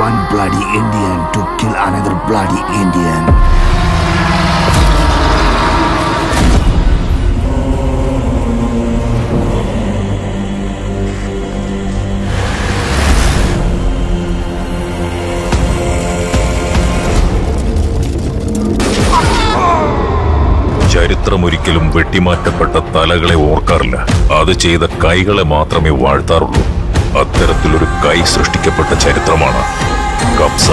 one bloody Indian to kill another bloody Indian. ചരിത്രം ഒരിക്കലും വെട്ടിമാറ്റപ്പെട്ട തലകളെ ഓർക്കാറില്ല. അത് ചെയ്ത കൈകളെ മാത്രമേ വാഴ്ത്താറുള്ളൂ. അത്തരത്തിലൊരു കൈ സൃഷ്ടിക്കപ്പെട്ട ചരിത്രമാണ് കബ്സ.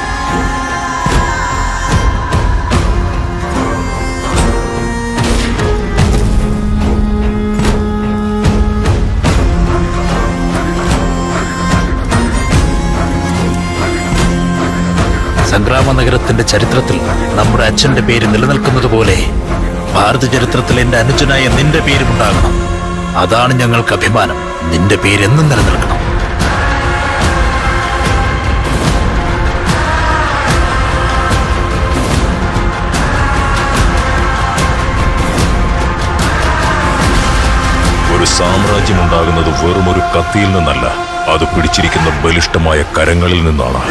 സംഗ്രാമ നഗരത്തിന്റെ ചരിത്രത്തിൽ നമ്മുടെ അച്ഛന്റെ പേര് നിലനിൽക്കുന്നത് പോലെ ഭാരത ചരിത്രത്തിൽ എന്റെ അനുജനായ നിന്റെ പേരുമുണ്ടാകണം. അതാണ് ഞങ്ങൾക്ക് അഭിമാനം. നിന്റെ പേരെന്നും നിലനിൽക്കണം. ഒരു സാമ്രാജ്യം ഉണ്ടാകുന്നത് വെറുമൊരു കത്തിയിൽ നിന്നല്ല, അത് പിടിച്ചിരിക്കുന്ന ബലിഷ്ഠമായ കരങ്ങളിൽ നിന്നാണ്.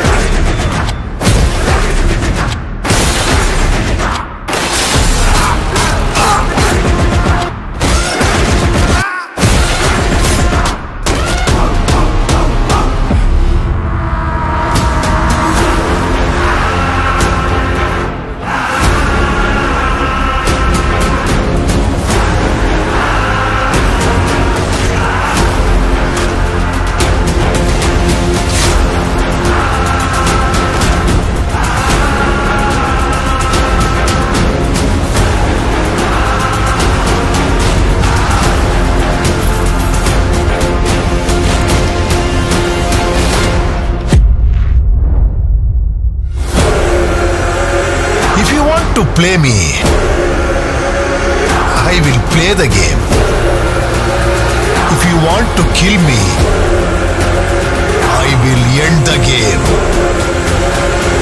To play me, I will play the game. If you want to kill me, I will end the game.